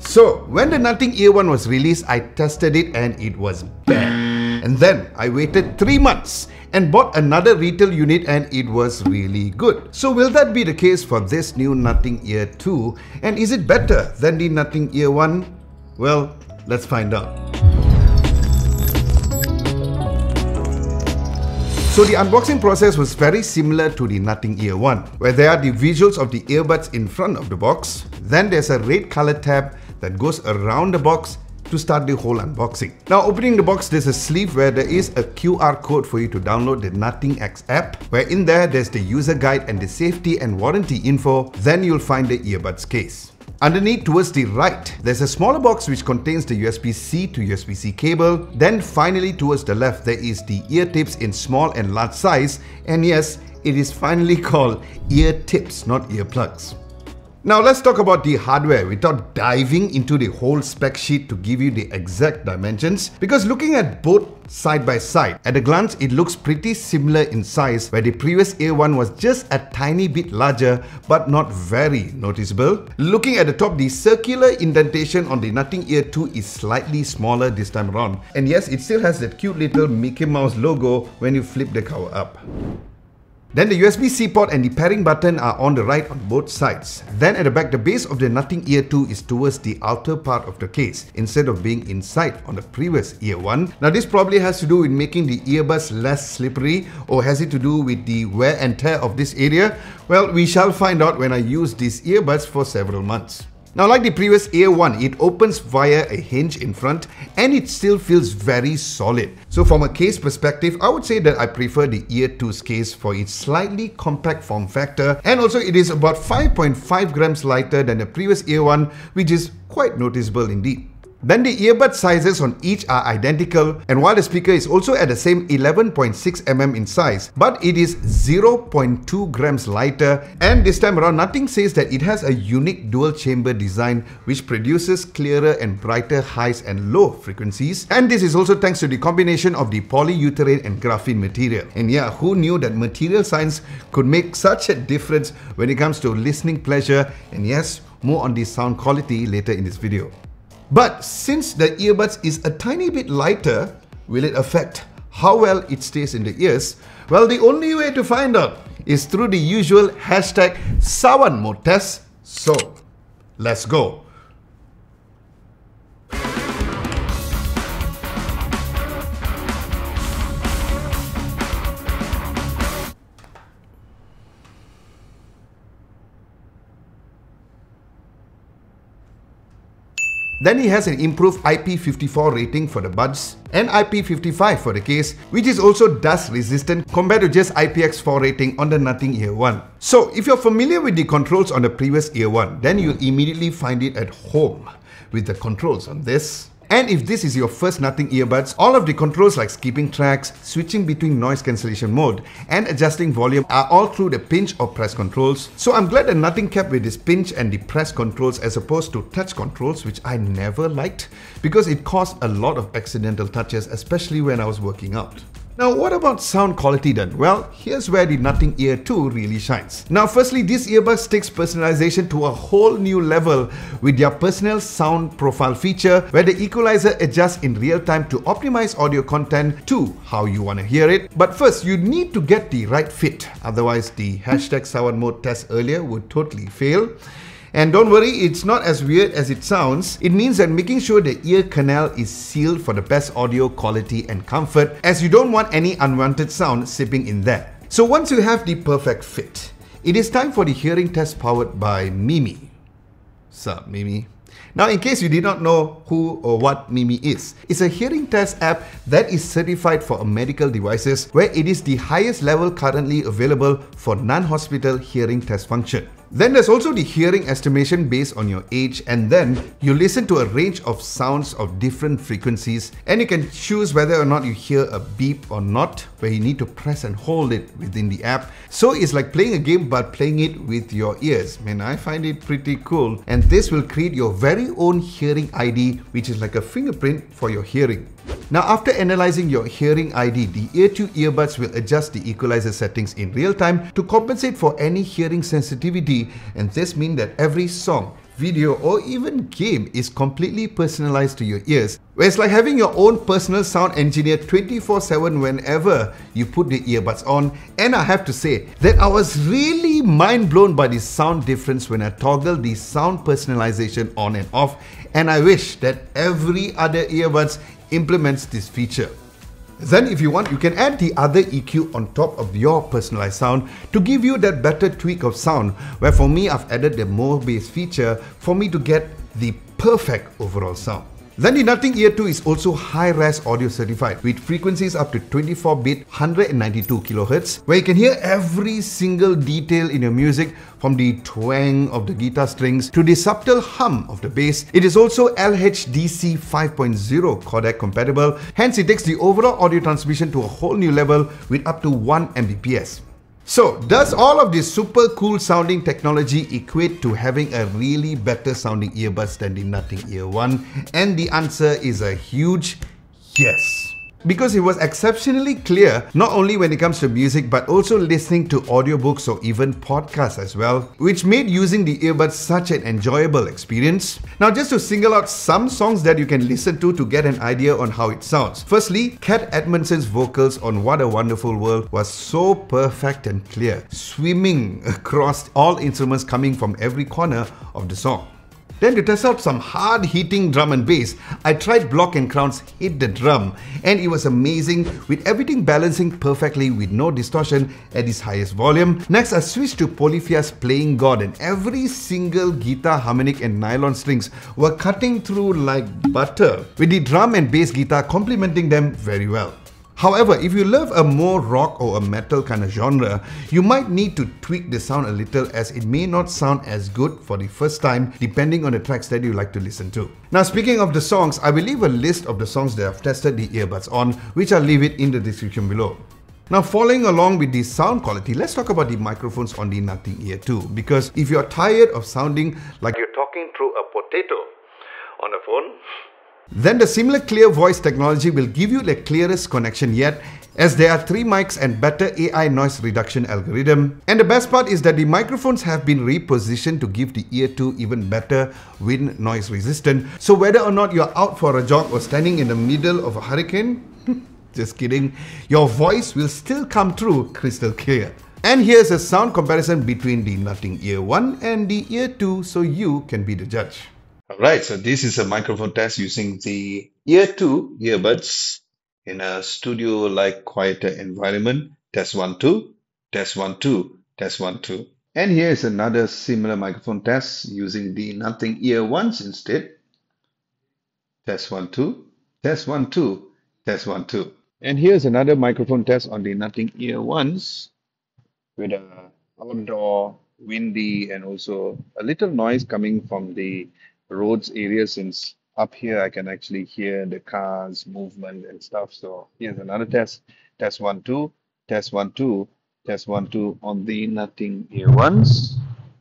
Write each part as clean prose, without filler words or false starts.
So, when the Nothing Ear 1 was released, I tested it and it was bad. And then I waited 3 months and bought another retail unit and it was really good. So will that be the case for this new Nothing Ear 2? And is it better than the Nothing Ear 1? Well, let's find out. So the unboxing process was very similar to the Nothing Ear 1, where there are the visuals of the earbuds in front of the box. Then there's a red color tab that goes around the box to start the whole unboxing. Now opening the box, there's a sleeve where there is a QR code for you to download the Nothing X app, where in there there's the user guide and the safety and warranty info. Then you'll find the earbuds case. Underneath towards the right, there's a smaller box which contains the USB-C to USB-C cable. Then finally towards the left, there is the ear tips in small and large size. And yes, it is finally called ear tips, not earplugs. Now let's talk about the hardware without diving into the whole spec sheet to give you the exact dimensions, because looking at both side by side, at a glance it looks pretty similar in size, where the previous Ear 1 was just a tiny bit larger but not very noticeable. Looking at the top, the circular indentation on the Nothing Ear 2 is slightly smaller this time around, and yes, it still has that cute little Mickey Mouse logo when you flip the cover up. Then the USB-C port and the pairing button are on the right on both sides. Then at the back, the base of the Nothing Ear 2 is towards the outer part of the case instead of being inside on the previous Ear 1. Now this probably has to do with making the earbuds less slippery, or has it to do with the wear and tear of this area? Well, we shall find out when I use these earbuds for several months. Now like the previous Ear 1, it opens via a hinge in front and it still feels very solid. So from a case perspective, I would say that I prefer the Ear 2's case for its slightly compact form factor, and also it is about 5.5 grams lighter than the previous Ear 1, which is quite noticeable indeed. Then the earbud sizes on each are identical, and while the speaker is also at the same 11.6 mm in size, but it is 0.2 grams lighter, and this time around Nothing says that it has a unique dual chamber design which produces clearer and brighter highs and low frequencies, and this is also thanks to the combination of the polyurethane and graphene material. And yeah, who knew that material science could make such a difference when it comes to listening pleasure? And yes, more on the sound quality later in this video. But since the earbuds is a tiny bit lighter, will it affect how well it stays in the ears? Well, the only way to find out is through the usual hashtag Sawan mode test. So, let's go. Then he has an improved IP54 rating for the buds and IP55 for the case, which is also dust resistant compared to just IPX4 rating on the Nothing Ear 1. So if you're familiar with the controls on the previous Ear 1, then you'll immediately find it at home with the controls on this. And if this is your first Nothing earbuds, all of the controls like skipping tracks, switching between noise cancellation mode, and adjusting volume are all through the pinch or press controls. So I'm glad that Nothing kept with this pinch and the press controls as opposed to touch controls, which I never liked because it caused a lot of accidental touches, especially when I was working out. Now, what about sound quality then? Well, here's where the Nothing Ear 2 really shines. Now, firstly, this earbuds takes personalization to a whole new level with their personal sound profile feature, where the equalizer adjusts in real time to optimize audio content to how you want to hear it. But first, you need to get the right fit. Otherwise, the hashtag Sawan mode test earlier would totally fail. And don't worry, it's not as weird as it sounds. It means that making sure the ear canal is sealed for the best audio quality and comfort, as you don't want any unwanted sound seeping in there. So once you have the perfect fit, it is time for the hearing test powered by Mimi. Sup, Mimi? Now, in case you did not know who or what Mimi is, it's a hearing test app that is certified for medical devices, where it is the highest level currently available for non-hospital hearing test function. Then there's also the hearing estimation based on your age, and then you listen to a range of sounds of different frequencies, and you can choose whether or not you hear a beep or not, where you need to press and hold it within the app. So it's like playing a game but playing it with your ears. Man, I find it pretty cool. And this will create your very own hearing ID, which is like a fingerprint for your hearing. Now, after analyzing your hearing ID, the Ear 2 earbuds will adjust the equalizer settings in real time to compensate for any hearing sensitivity, and this means that every song, video, or even game is completely personalized to your ears, where it's like having your own personal sound engineer 24/7 whenever you put the earbuds on. And I have to say that I was really mind blown by the sound difference when I toggled the sound personalization on and off, and I wish that every other earbuds implements this feature. Then if you want, you can add the other EQ on top of your personalized sound to give you that better tweak of sound, where for me I've added the more bass feature for me to get the perfect overall sound. Then the Nothing Ear 2 is also high-res audio certified with frequencies up to 24-bit 192 kHz, where you can hear every single detail in your music, from the twang of the guitar strings to the subtle hum of the bass. It is also LHDC 5.0 codec compatible, hence it takes the overall audio transmission to a whole new level with up to 1 Mbps. So, does all of this super cool sounding technology equate to having a really better sounding earbuds than the Nothing Ear 1? And the answer is a huge yes. Because it was exceptionally clear, not only when it comes to music, but also listening to audiobooks or even podcasts as well, which made using the earbuds such an enjoyable experience. Now, just to single out some songs that you can listen to get an idea on how it sounds. Firstly, Kat Edmondson's vocals on What a Wonderful World was so perfect and clear, swimming across all instruments coming from every corner of the song. Then to test out some hard-hitting drum and bass, I tried Block & Crown's Hit the Drum, and it was amazing with everything balancing perfectly with no distortion at its highest volume. Next, I switched to Polyphia's Playing God, and every single guitar, harmonic and nylon strings were cutting through like butter, with the drum and bass guitar complementing them very well. However, if you love a more rock or a metal kind of genre, you might need to tweak the sound a little, as it may not sound as good for the first time depending on the tracks that you like to listen to. Now, speaking of the songs, I will leave a list of the songs that I've tested the earbuds on, which I'll leave it in the description below. Now, following along with the sound quality, let's talk about the microphones on the Nothing Ear 2, because if you're tired of sounding like you're talking through a potato on a phone, then the similar clear voice technology will give you the clearest connection yet, as there are 3 mics and better AI noise reduction algorithm. And the best part is that the microphones have been repositioned to give the Ear 2 even better wind noise resistant. So whether or not you're out for a jog or standing in the middle of a hurricane, just kidding, your voice will still come through crystal clear. And here's a sound comparison between the Nothing Ear 1 and the Ear 2, so you can be the judge. Alright, so this is a microphone test using the Ear 2 earbuds in a studio-like quieter environment. Test 1, 2, test 1, 2, test 1, 2. And here is another similar microphone test using the Nothing Ear 1s instead. Test 1, 2, test 1, 2, test 1, 2. And here's another microphone test on the Nothing Ear 1s with a outdoor, windy, and also a little noise coming from the roads area, since up here I can actually hear the cars movement and stuff. So here's another test. Test 1, 2, test 1, 2, test 1, 2 on the Nothing Ear 1s.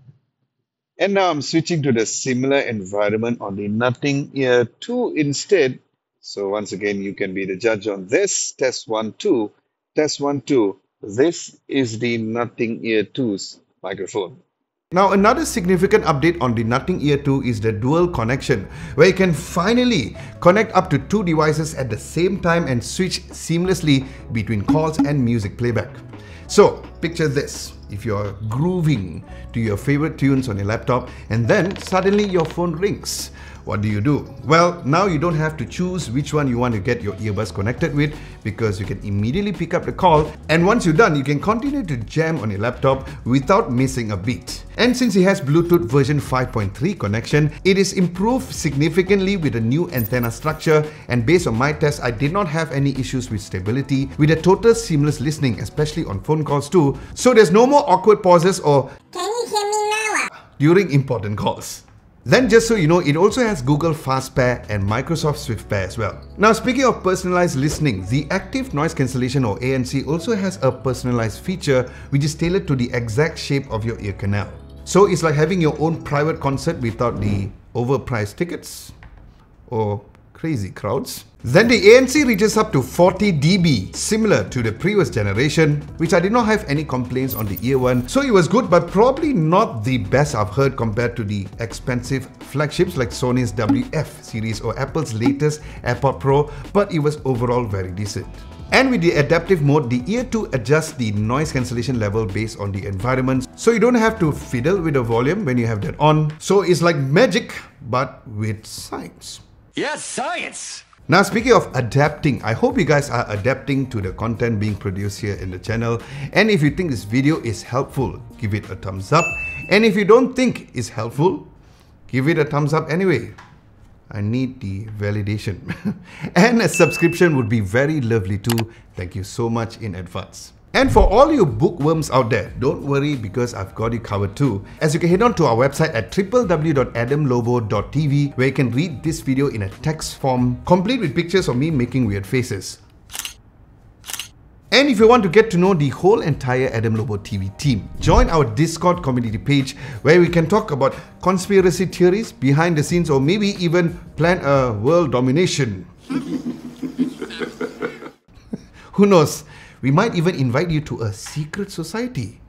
And now I'm switching to the similar environment on the Nothing Ear 2 instead. So once again, you can be the judge on this. Test 1, 2, test 1, 2. This is the Nothing Ear 2's microphone. Now, another significant update on the Nothing Ear 2 is the dual connection, where you can finally connect up to 2 devices at the same time and switch seamlessly between calls and music playback. So, picture this. If you're grooving to your favorite tunes on your laptop and then suddenly your phone rings, what do? Well, now you don't have to choose which one you want to get your earbuds connected with, because you can immediately pick up the call, and once you're done, you can continue to jam on your laptop without missing a beat. And since it has Bluetooth version 5.3 connection, it is improved significantly with a new antenna structure, and based on my test, I did not have any issues with stability, with a total seamless listening, especially on phone calls too, so there's no more awkward pauses or "Can you hear me now?" during important calls. Then just so you know, it also has Google Fast Pair and Microsoft Swift Pair as well. Now, speaking of personalized listening, the Active Noise Cancellation or ANC also has a personalized feature which is tailored to the exact shape of your ear canal. So it's like having your own private concert without the overpriced tickets or Crazy crowds. Then the ANC reaches up to 40 dB, similar to the previous generation, which I did not have any complaints on the Ear 1. So it was good, but probably not the best I've heard compared to the expensive flagships like Sony's WF series or Apple's latest AirPod Pro, but it was overall very decent. And with the adaptive mode, the Ear 2 adjusts the noise cancellation level based on the environment, so you don't have to fiddle with the volume when you have that on. So it's like magic, but with science. Yes, science! Now, speaking of adapting, I hope you guys are adapting to the content being produced here in the channel. And if you think this video is helpful, give it a thumbs up. And if you don't think it's helpful, give it a thumbs up anyway. I need the validation. And a subscription would be very lovely too. Thank you so much in advance. And for all you bookworms out there, don't worry because I've got you covered too. As you can head on to our website at www.adamlobo.tv where you can read this video in a text form, complete with pictures of me making weird faces. And if you want to get to know the whole entire Adam Lobo TV team, join our Discord community page where we can talk about conspiracy theories, behind the scenes, or maybe even plan a world domination. Who knows? We might even invite you to a secret society.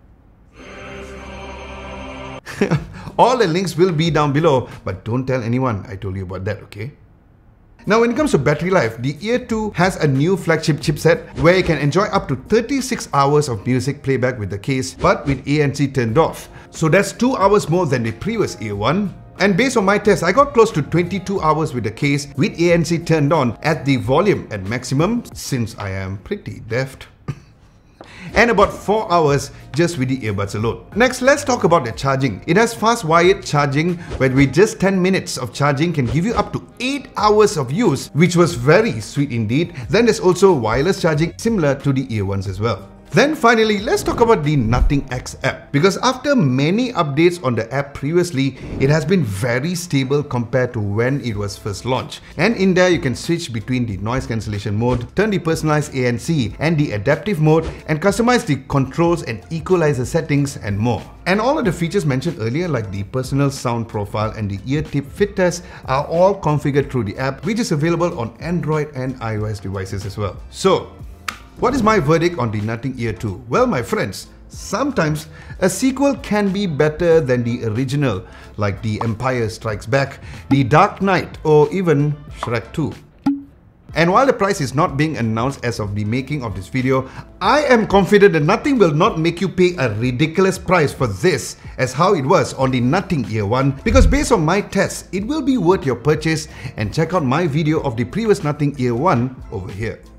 All the links will be down below, but don't tell anyone I told you about that, okay? Now, when it comes to battery life, the Ear 2 has a new flagship chipset where you can enjoy up to 36 hours of music playback with the case, but with ANC turned off. So that's 2 hours more than the previous Ear 1. And based on my test, I got close to 22 hours with the case with ANC turned on at the volume at maximum, since I am pretty deft. And about 4 hours just with the earbuds alone. Next, let's talk about the charging. It has fast wired charging where with just 10 minutes of charging can give you up to 8 hours of use, which was very sweet indeed. Then there's also wireless charging similar to the Ear 1s as well. Then finally, let's talk about the Nothing X app, because after many updates on the app previously, it has been very stable compared to when it was first launched. And in there, you can switch between the noise cancellation mode, turn the personalized ANC and the adaptive mode, and customize the controls and equalizer settings and more. And all of the features mentioned earlier like the personal sound profile and the ear tip fit test are all configured through the app, which is available on Android and iOS devices as well. So, what is my verdict on the Nothing Ear 2? Well, my friends, sometimes a sequel can be better than the original, like The Empire Strikes Back, The Dark Knight, or even Shrek 2. And while the price is not being announced as of the making of this video, I am confident that nothing will not make you pay a ridiculous price for this as how it was on the Nothing Ear 1, because based on my tests, it will be worth your purchase, and check out my video of the previous Nothing Ear 1 over here.